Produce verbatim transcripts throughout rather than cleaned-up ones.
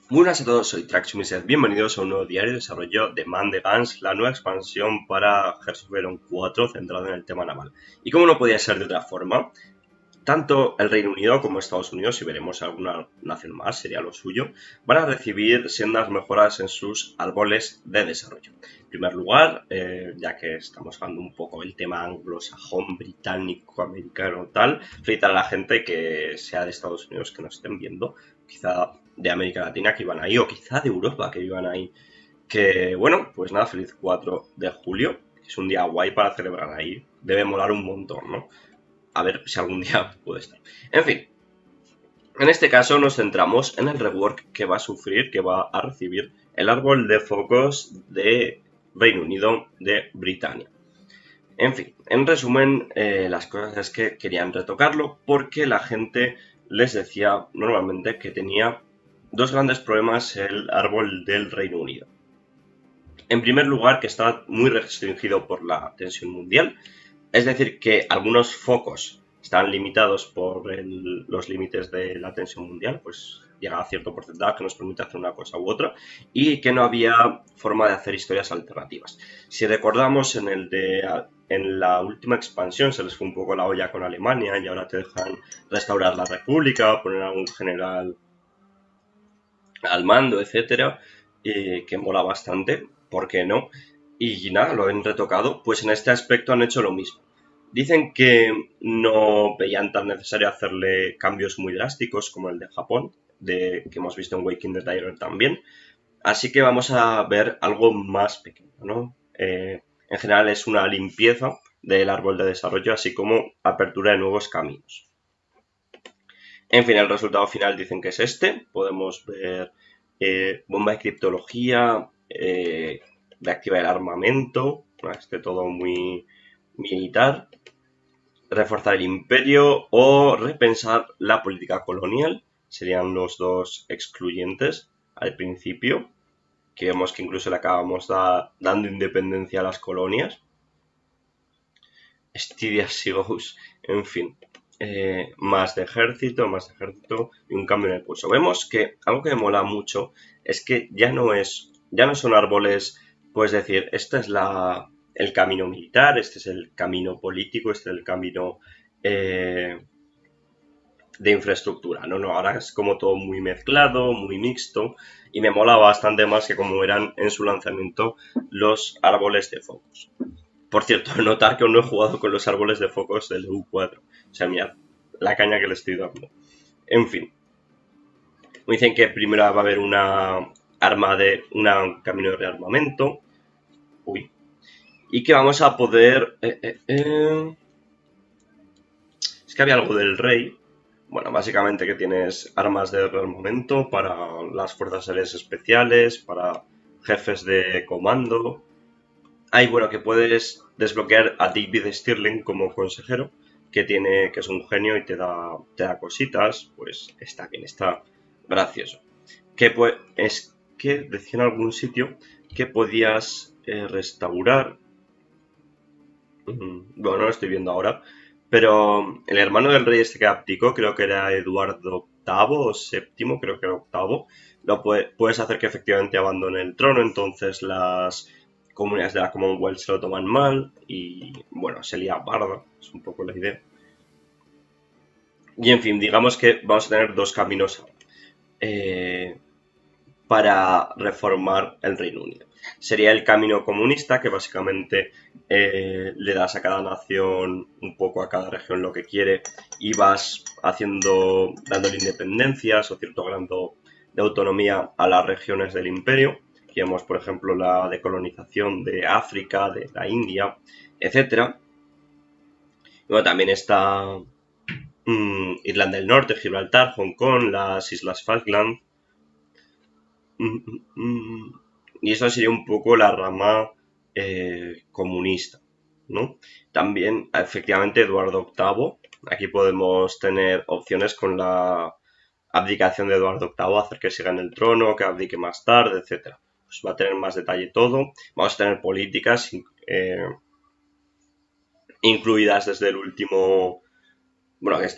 Muy buenas a todos, soy Traxxumiset, bienvenidos a un nuevo diario de desarrollo de Man the Guns, la nueva expansión para Hearts of Iron cuatro centrada en el tema naval. Y como no podía ser de otra forma, tanto el Reino Unido como Estados Unidos, si veremos alguna nación más, sería lo suyo, van a recibir sendas mejoras en sus árboles de desarrollo. En primer lugar, eh, ya que estamos hablando un poco del tema anglosajón, británico, americano, tal, felicitar a la gente que sea de Estados Unidos que nos estén viendo, quizá de América Latina que iban ahí, o quizá de Europa que iban ahí. Que bueno, pues nada, feliz cuatro de julio, es un día guay para celebrar ahí, debe molar un montón, ¿no? A ver si algún día puede estar. En fin, en este caso nos centramos en el rework que va a sufrir, que va a recibir el árbol de focos de Reino Unido de Britania. En fin, en resumen, eh, las cosas es que querían retocarlo porque la gente les decía normalmente que tenía dos grandes problemas el árbol del Reino Unido. En primer lugar, que está muy restringido por la tensión mundial, es decir, que algunos focos están limitados por el, los límites de la tensión mundial, pues llega a cierto porcentaje que nos permite hacer una cosa u otra, y que no había forma de hacer historias alternativas. Si recordamos, en el de en la última expansión se les fue un poco la olla con Alemania y ahora te dejan restaurar la república, poner a un general al mando, etcétera, eh, que mola bastante, ¿por qué no? Y nada, lo han retocado, pues en este aspecto han hecho lo mismo. Dicen que no veían tan necesario hacerle cambios muy drásticos como el de Japón, de, que hemos visto en Waking the Tiger también, así que vamos a ver algo más pequeño, ¿no? Eh, en general es una limpieza del árbol de desarrollo, así como apertura de nuevos caminos. En fin, el resultado final dicen que es este. Podemos ver eh, bomba de criptología, eh, reactivar el armamento, este todo muy militar, reforzar el imperio o repensar la política colonial. Serían los dos excluyentes al principio, que vemos que incluso le acabamos da, dando independencia a las colonias. Stydia Sigous, en fin. Eh, más de ejército, más de ejército y un cambio en el pulso. Vemos que algo que me mola mucho es que ya no es, ya no son árboles, puedes decir, este es la, el camino militar, este es el camino político, este es el camino eh, de infraestructura. No, no, ahora es como todo muy mezclado, muy mixto y me mola bastante más que como eran en su lanzamiento los árboles de focos. Por cierto, notar que aún no he jugado con los árboles de focos del U cuatro. O sea, mirad la caña que le estoy dando. En fin. Me dicen que primero va a haber una arma de... un camino de rearmamento. Uy. Y que vamos a poder... Eh, eh, eh. Es que había algo del rey. Bueno, básicamente que tienes armas de rearmamento para las fuerzas aéreas especiales, para jefes de comando. Hay, bueno, que puedes desbloquear a David Stirling como consejero, que tiene, que es un genio y te da, te da cositas, pues está bien, está gracioso. Que pues, es que decía en algún sitio que podías eh, restaurar, bueno, no lo estoy viendo ahora, pero el hermano del rey este que abdicó, creo que era Eduardo octavo o séptimo, creo que era octavo, lo puede, puedes hacer que efectivamente abandone el trono, entonces las comunidades de la Commonwealth se lo toman mal y, bueno, se lía parda, es un poco la idea. Y, en fin, digamos que vamos a tener dos caminos eh, para reformar el Reino Unido. Sería el camino comunista, que básicamente eh, le das a cada nación, un poco a cada región lo que quiere, y vas haciendo, dándole independencias o cierto grado de autonomía a las regiones del imperio. Aquí vemos, por ejemplo, la decolonización de África, de la India, etcétera. Y bueno, también está mmm, Irlanda del Norte, Gibraltar, Hong Kong, las Islas Falkland. Mm, mm, mm. Y eso sería un poco la rama eh, comunista, ¿no? También, efectivamente, Eduardo octavo. Aquí podemos tener opciones con la abdicación de Eduardo octavo, hacer que siga en el trono, que abdique más tarde, etcétera. Pues va a tener más detalle todo. Vamos a tener políticas eh, incluidas desde el último... Bueno, esto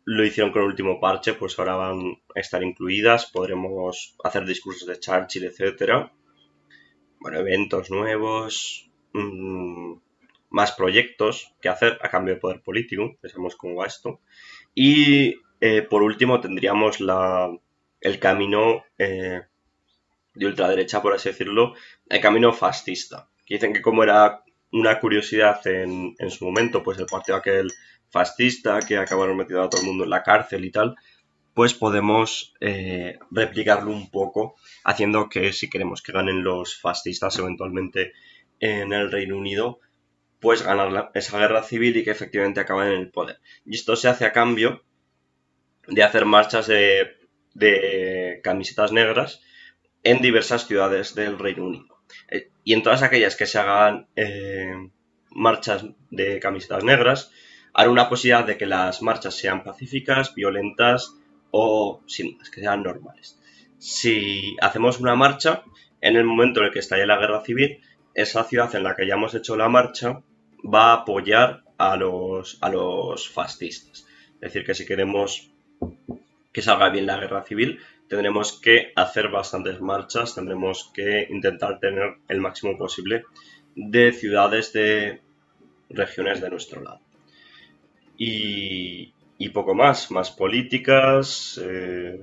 lo hicieron con el último parche, pues ahora van a estar incluidas. Podremos hacer discursos de Churchill, etcétera. Bueno, eventos nuevos, mmm, más proyectos que hacer a cambio de poder político. Pensamos cómo va esto. Y eh, por último tendríamos la, el camino eh, de ultraderecha, por así decirlo, el camino fascista. Que dicen que como era una curiosidad en, en su momento, pues el partido aquel fascista que acabaron metiendo a todo el mundo en la cárcel y tal, pues podemos eh, replicarlo un poco, haciendo que si queremos que ganen los fascistas eventualmente en el Reino Unido, pues ganar la, esa guerra civil y que efectivamente acaben en el poder. Y esto se hace a cambio de hacer marchas de, de camisetas negras en diversas ciudades del Reino Unido. Eh, y en todas aquellas que se hagan eh, marchas de camisetas negras, hará una posibilidad de que las marchas sean pacíficas, violentas o sin más, que sean normales. Si hacemos una marcha, en el momento en el que estalle la guerra civil, esa ciudad en la que hayamos hecho la marcha va a apoyar a los, a los fascistas. Es decir, que si queremos que salga bien la guerra civil, tendremos que hacer bastantes marchas, tendremos que intentar tener el máximo posible de ciudades de regiones de nuestro lado. Y, y poco más, más políticas, eh,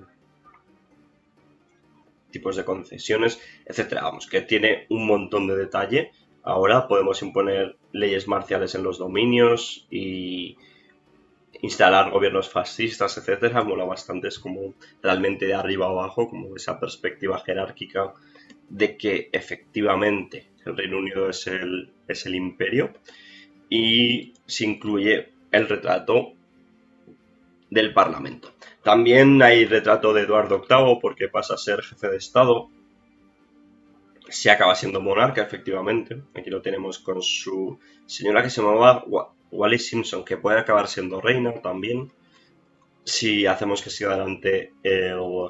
tipos de concesiones, etcétera. Vamos, que tiene un montón de detalle. Ahora podemos imponer leyes marciales en los dominios y instalar gobiernos fascistas, etcétera. Mola bastante, es como realmente de arriba a abajo, como esa perspectiva jerárquica de que efectivamente el Reino Unido es el, es el imperio, y se incluye el retrato del Parlamento. También hay retrato de Eduardo octavo porque pasa a ser jefe de Estado, se acaba siendo monarca efectivamente. Aquí lo tenemos con su señora que se llamaba Wallis Simpson, que puede acabar siendo reina también si hacemos que siga adelante el,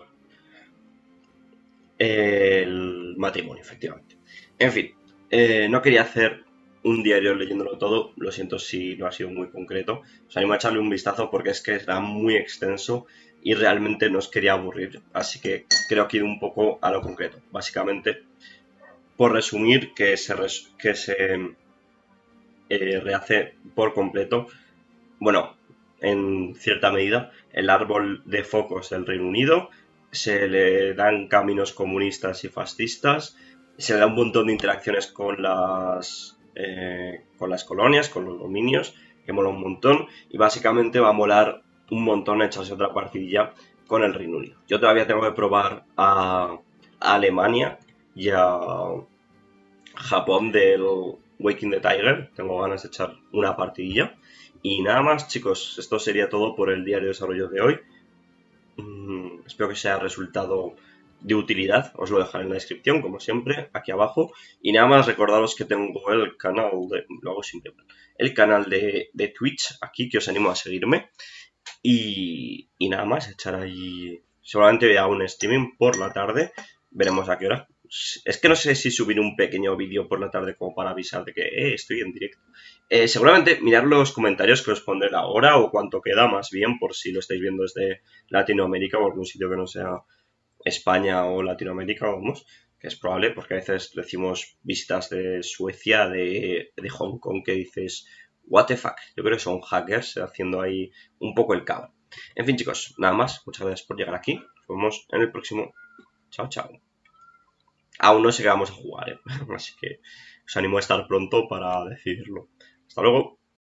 el matrimonio, efectivamente. En fin, eh, no quería hacer un diario leyéndolo todo, lo siento si no ha sido muy concreto. Os animo a echarle un vistazo porque es que era muy extenso y realmente no os quería aburrir, así que creo que he ido un poco a lo concreto. Básicamente, por resumir, que se, res que se eh, rehace por completo, bueno, en cierta medida, el árbol de focos del Reino Unido, se le dan caminos comunistas y fascistas, se le da un montón de interacciones con las, eh, con las colonias, con los dominios, que mola un montón, y básicamente va a molar un montón echarse otra partidilla con el Reino Unido. Yo todavía tengo que probar a, a Alemania y a Japón del Waking the Tiger, tengo ganas de echar una partidilla. Y nada más, chicos, esto sería todo por el diario de desarrollo de hoy. Mm, espero que os haya resultado de utilidad, os lo dejaré en la descripción, como siempre, aquí abajo. Y nada más, recordaros que tengo el canal de, lo hago siempre, el canal de, de Twitch aquí, que os animo a seguirme. Y, y nada más, echar ahí, seguramente voy a un streaming por la tarde, veremos a qué hora. Es que no sé si subir un pequeño vídeo por la tarde como para avisar de que eh, estoy en directo. Eh, seguramente mirad los comentarios que os pondré la hora o cuánto queda, más bien, por si lo estáis viendo desde Latinoamérica o algún sitio que no sea España o Latinoamérica, vamos, que es probable, porque a veces decimos visitas de Suecia, de, de Hong Kong, que dices, what the fuck. Yo creo que son hackers haciendo ahí un poco el cabrón. En fin, chicos, nada más. Muchas gracias por llegar aquí. Nos vemos en el próximo. Chao, chao. Aún no sé qué vamos a jugar, ¿eh? Así que os animo a estar pronto para decidirlo. Hasta luego.